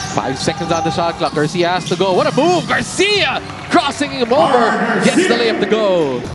5 seconds on the shot clock. Garcia has to go. What a move! Garcia crossing him over. Gets the layup to go.